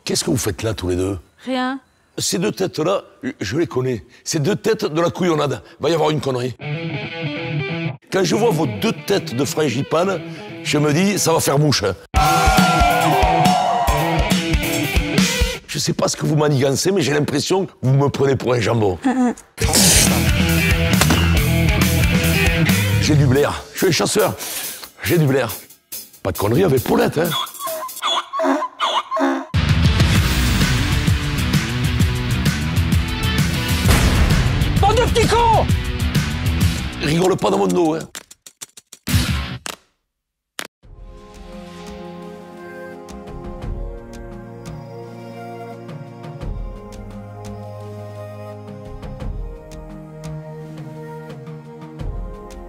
Qu'est-ce que vous faites là, tous les deux? Rien. Ces deux têtes-là, je les connais. Ces deux têtes de la couillonnade. Va y avoir une connerie. Quand je vois vos deux têtes de frangipane, je me dis, ça va faire mouche. Je sais pas ce que vous manigancez, mais j'ai l'impression que vous me prenez pour un jambon. J'ai du blaire. Je suis un chasseur. J'ai du blaire. Pas de conneries avec Paulette, hein. Bande de petits cons! Rigole pas dans mon dos, hein.